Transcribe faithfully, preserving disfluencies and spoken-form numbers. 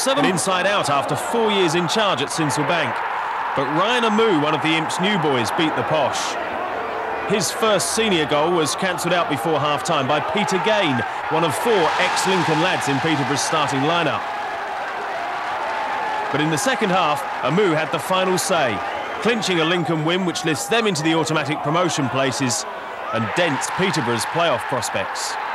seven. Inside out after four years in charge at Sincil Bank. But Ryan Amoo, one of the Imps' new boys, beat the posh. His first senior goal was cancelled out before half-time by Peter Gain, one of four ex-Lincoln lads in Peterborough's starting lineup. But in the second half, Amoo had the final say, clinching a Lincoln win which lifts them into the automatic promotion places and dents Peterborough's playoff prospects.